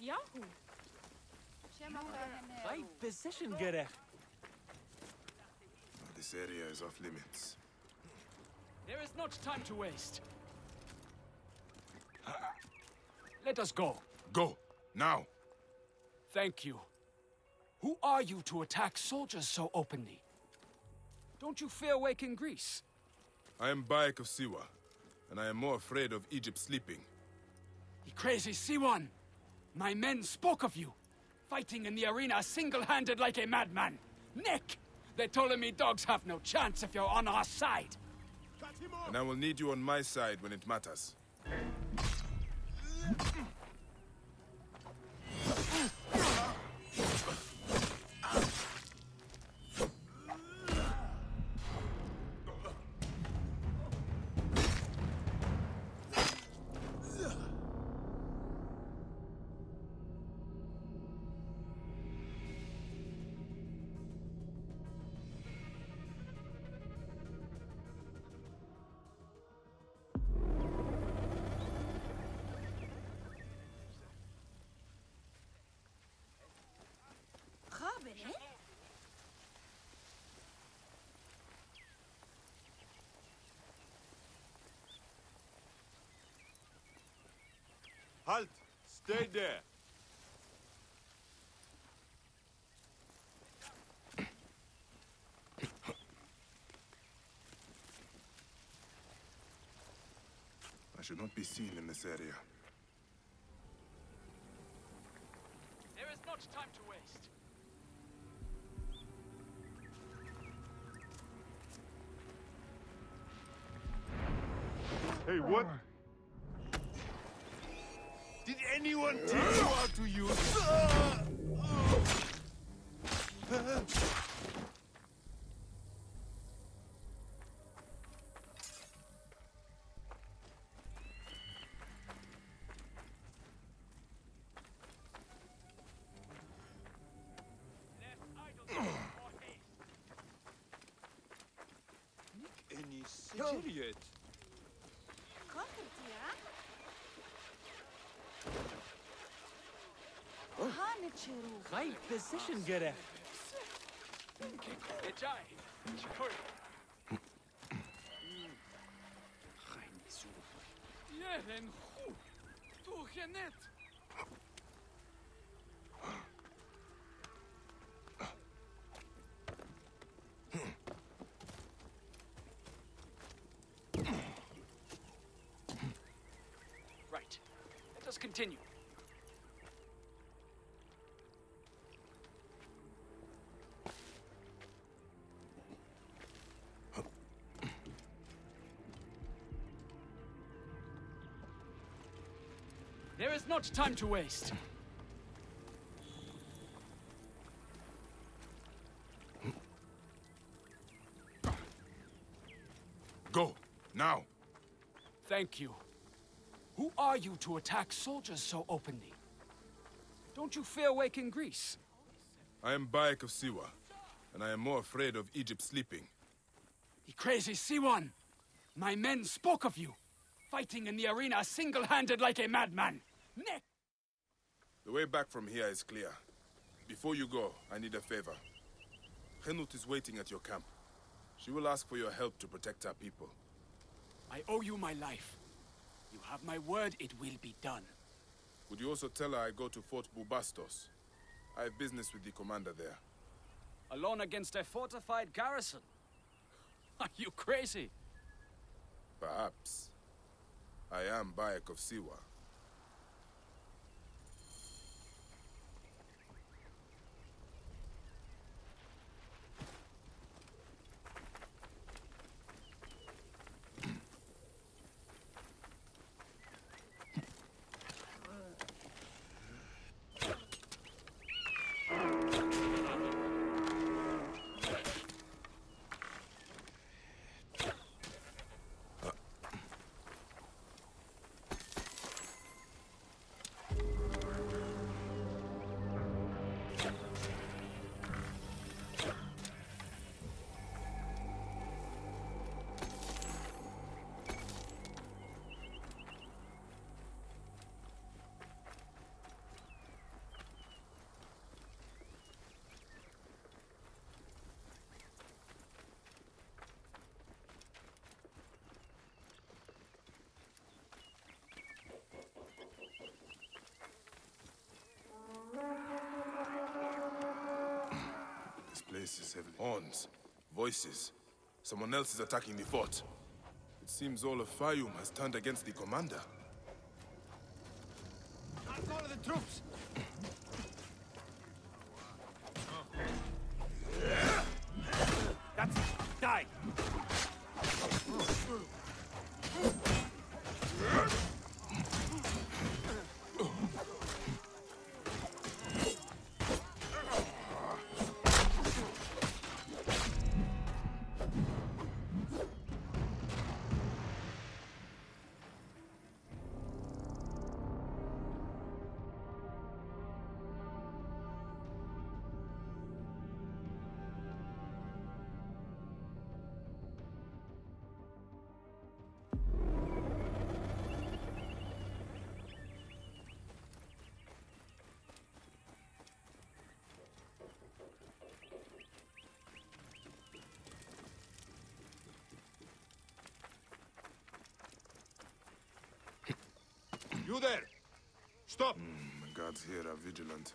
Yahoo! Right position, Gerech. This area is off limits. There is not time to waste. Let us go. Go! Now! Thank you. Who are you to attack soldiers so openly? Don't you fear waking Greece? I am Bayek of Siwa, and I am more afraid of Egypt sleeping. You crazy Siwan! My men spoke of you, fighting in the arena single-handed like a madman. Nick! They told me dogs have no chance if you're on our side. And I will need you on my side when it matters. Halt! Stay there! I should not be seen in this area. There is not time to waste. Hey, what? Did anyone teach you how to use? Any idiot? Right position, Gerech. Ejai. Shikori. Yeren hu. Tu genet. Right. Let us continue. There is not time to waste. Go! Now! Thank you. Who are you to attack soldiers so openly? Don't you fear waking Greece? I am Bayek of Siwa, and I am more afraid of Egypt sleeping. You crazy Siwan! My men spoke of you, fighting in the arena single-handed like a madman. Nick! The way back from here is clear. Before you go, I need a favor. Henut is waiting at your camp. She will ask for your help to protect our people. I owe you my life. You have my word, it will be done. Would you also tell her I go to Fort Bubastos? I have business with the commander there. Alone against a fortified garrison? Are you crazy? Perhaps. I am Bayek of Siwa. place is heavily... Horns. Voices. Someone else is attacking the fort. It seems all of Fayum has turned against the commander. I'll call the troops! That's it. Die! You there! Stop! The guards here are vigilant.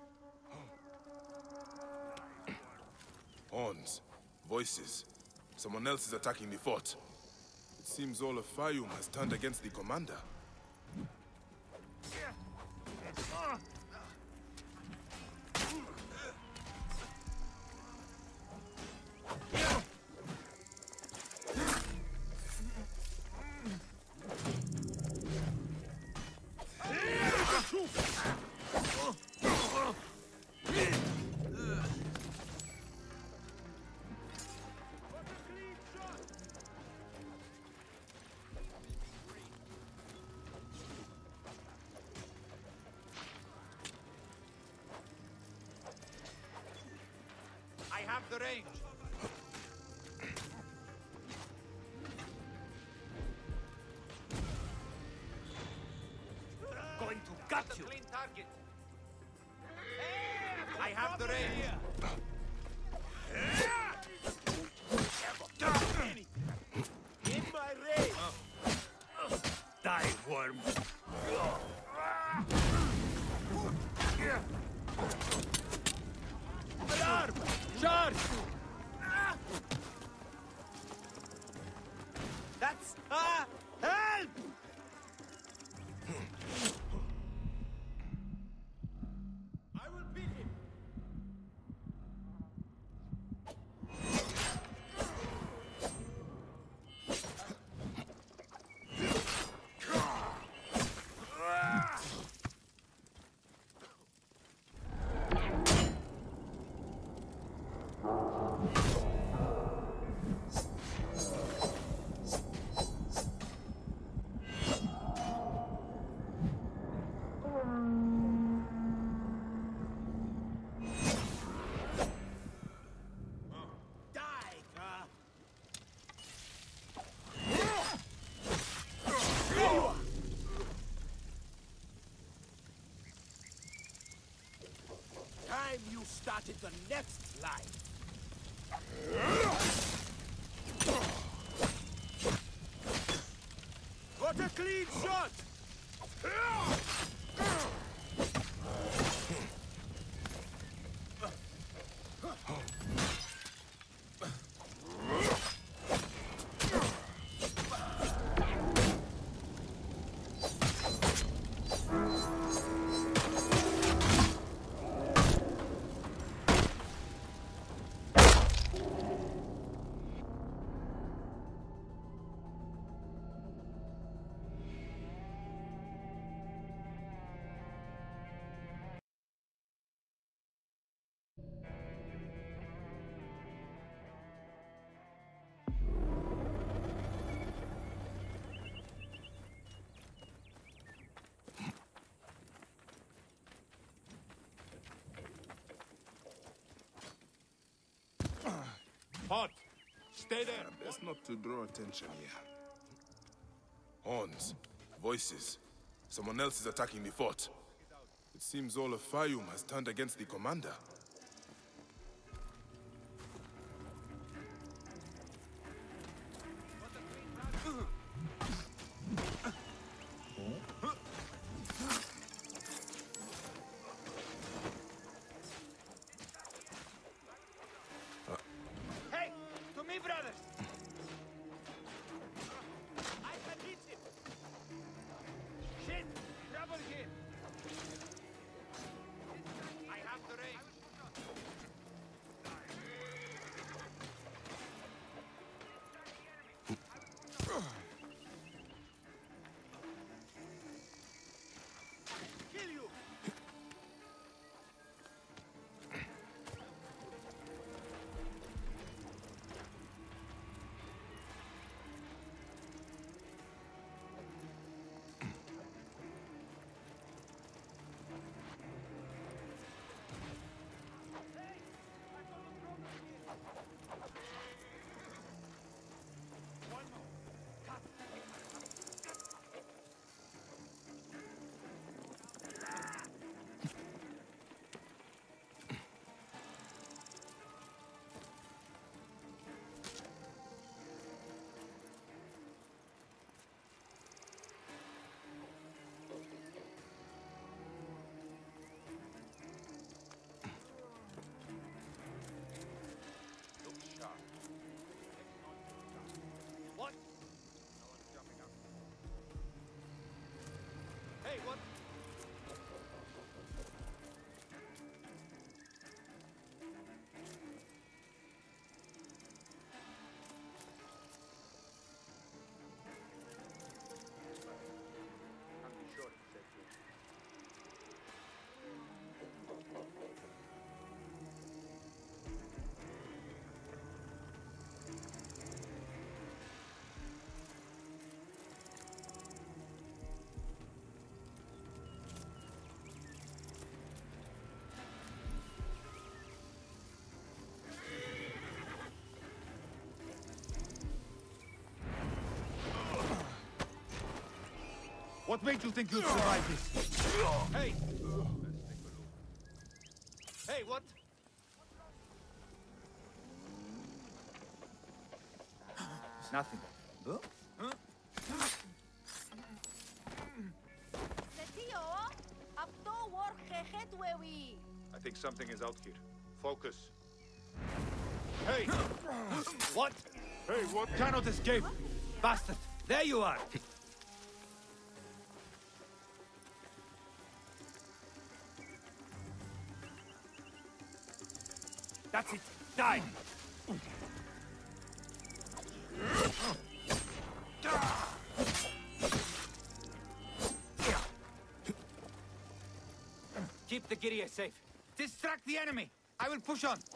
Horns. Voices. Someone else is attacking the fort. It seems all of Fayum has turned against the commander. I have the range. Going to gut you. Clean target. I have the range. In my range. Die, worm. Alarm! Charge! That's help! I will beat him. You started the next line. What a clean shot! Hot! Stay there! Best not to draw attention here. Horns. Voices. Someone else is attacking the fort. It seems all of Fayum has turned against the commander. Hey, what? What made you think you'd survive this? Hey! Hey, what? It's nothing. Huh? I think something is out here. Focus. Hey! What? Hey, what? Cannot escape! Bastard! There you are! That's it! Die! Keep the Giria safe. Distract the enemy! I will push on!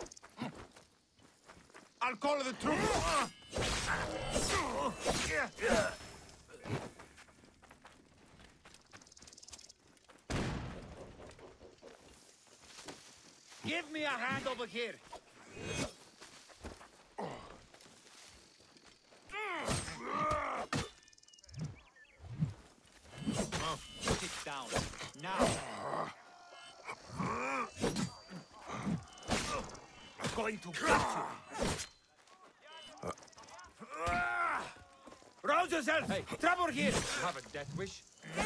I'll call the troops! Give me a hand over here! Sit down. Now! I'm going to get you! Rouse yourself! Hey, Trevor here! You have a death wish?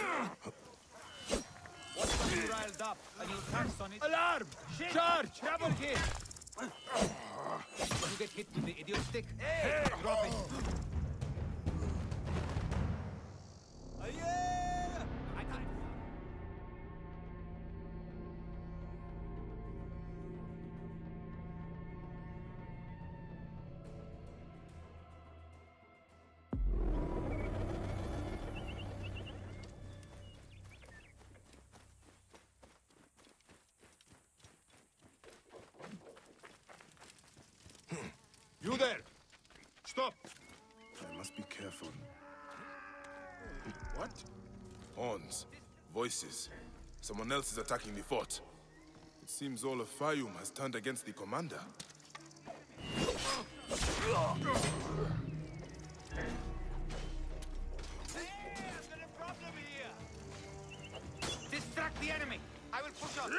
What's got you riled up? A new tax on it? Alarm! Shit. Charge! Trevor here! You get hit with the idiot stick? Hey! Drop it! I got it. You there! Stop! I must be careful. What? Horns. Voices. Someone else is attacking the fort. It seems all of Fayum has turned against the commander. Distract the enemy! I will push on!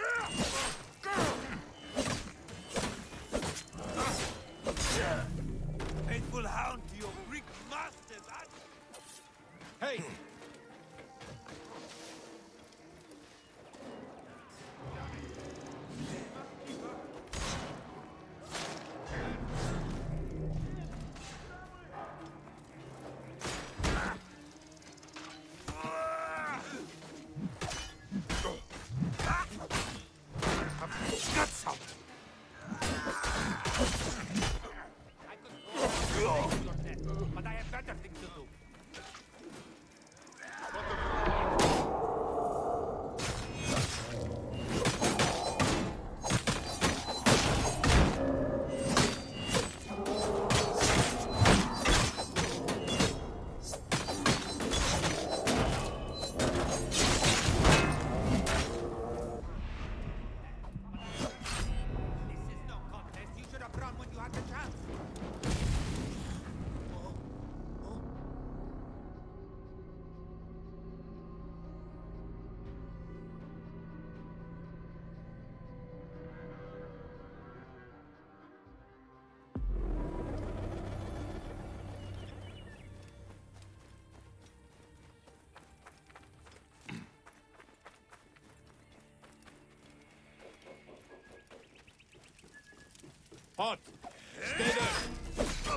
Faithful hound to your Greek masters, Hey! Guts out! But I have better things to do. This is no contest. You should have run when you had the chance. Hot! Stay there!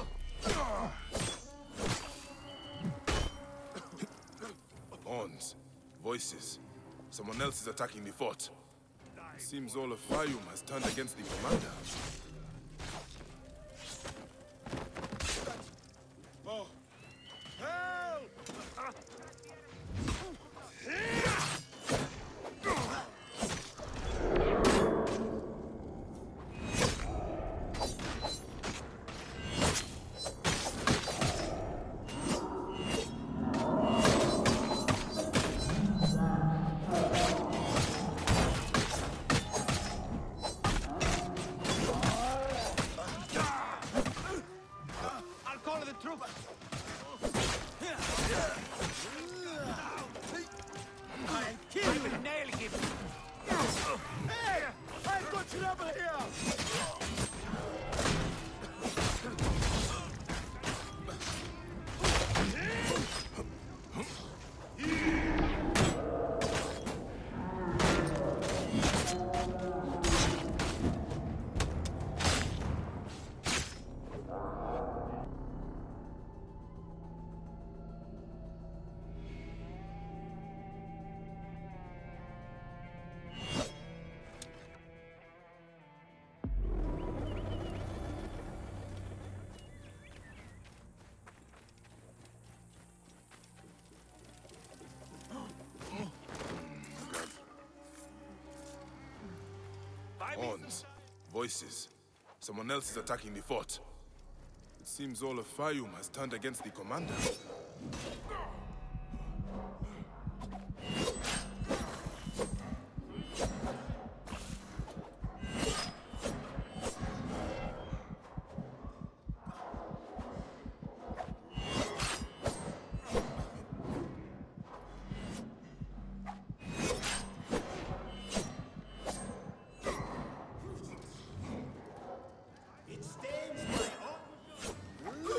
Horns. Voices. Someone else is attacking the fort. It seems all of Fayum has turned against the commander. Oh. Help! I'll call the troops. I'll kill you with nail him. Hey! I've got trouble here! Horns. Voices. Someone else is attacking the fort. It seems all of Fayum has turned against the commander. It stains my honor.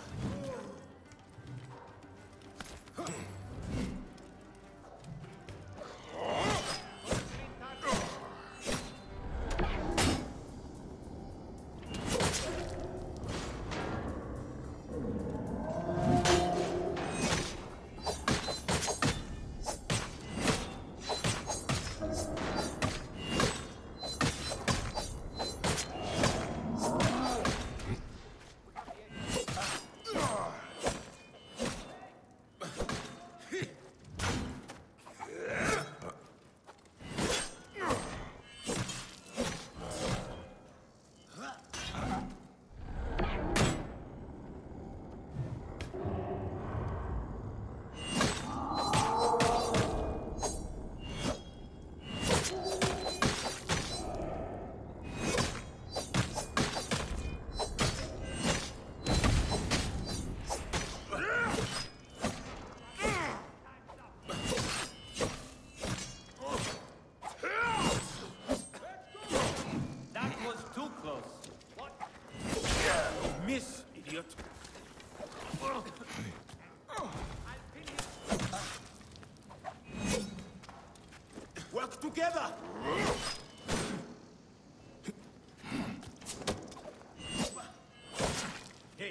That was too close. What? Miss, idiot. Work together! Hey.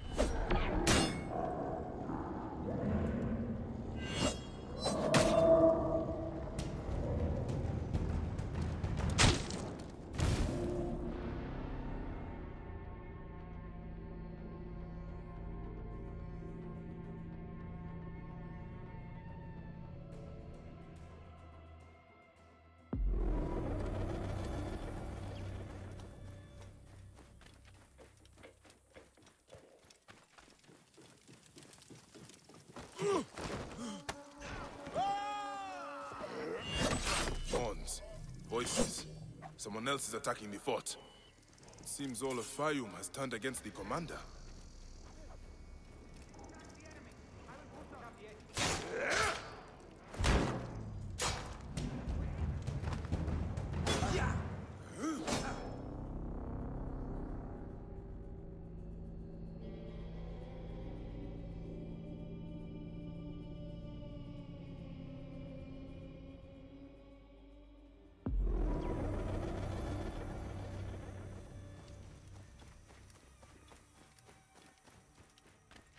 Horns. Voices. Someone else is attacking the fort. It seems all of Fayum has turned against the commander.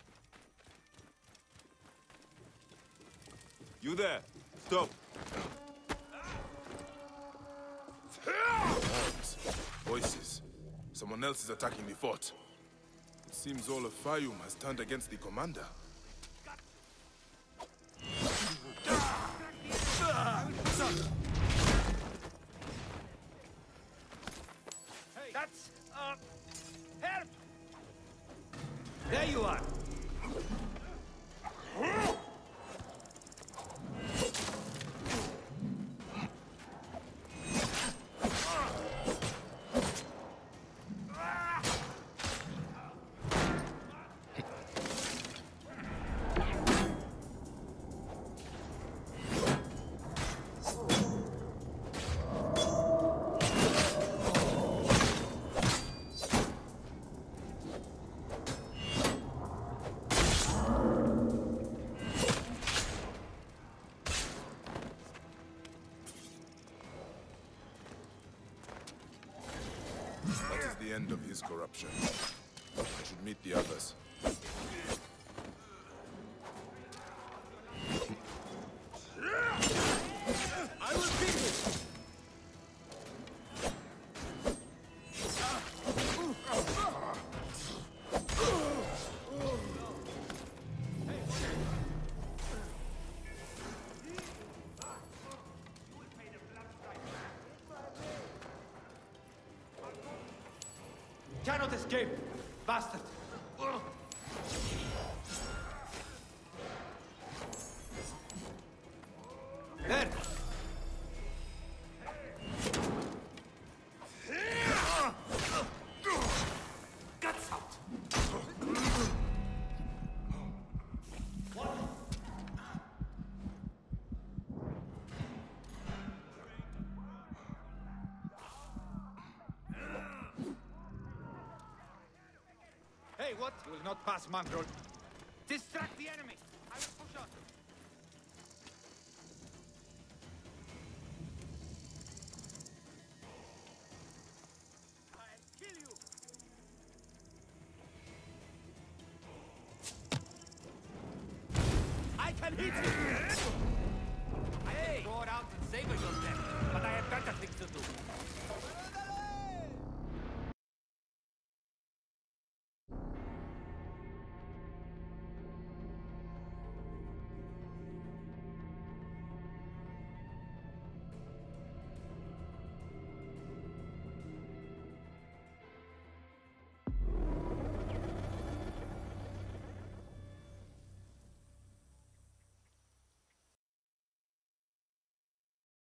You there! Stop! Voices. Someone else is attacking the fort. It seems all of Fayum has turned against the commander. Hey, that's help! There you are. That is the end of his corruption. I should meet the others. I will beat you! Cannot escape, bastard! There! Guts out! Hey, what? You will not pass, mongrel. Distract the enemy! I will push on. I'll kill you! I can hit you! Hey! Go out and savor yourself, but I have better things